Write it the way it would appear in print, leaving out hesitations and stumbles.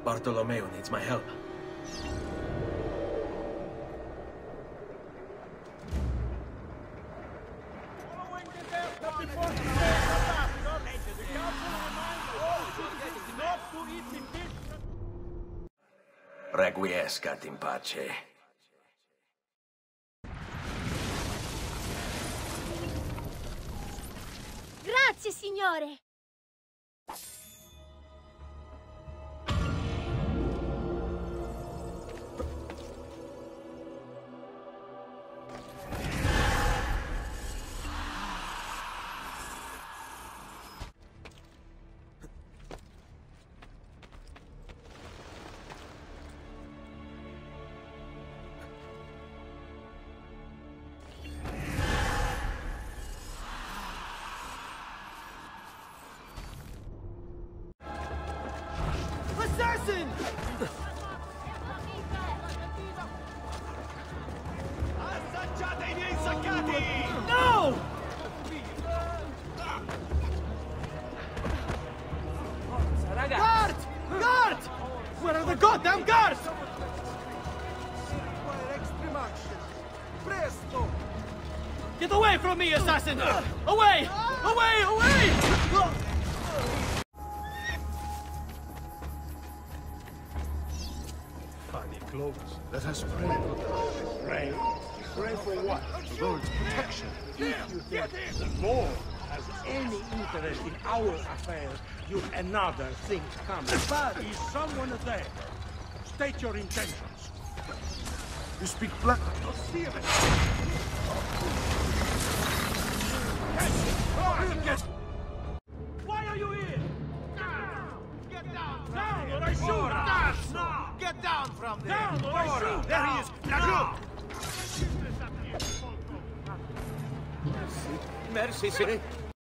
Bartolomeo needs my help. Requiescat in pace. Grazie, signore! Assassin! Assaggiate I miei saccati! No! Guard! Guard! Where are the goddamn guards? Presto! Get away from me, assassin! Away! Away! Away! Close. Let us pray. Pray? Pray for what? The Lord's protection. If you think the Lord has any interest in our affairs, you've another thing coming. Is someone there? State your intentions. You speak black. Why are you here? Get down! Down or I shoot! No! Get down from there! Down or I shoot! There he is! Now look! Merci, sir.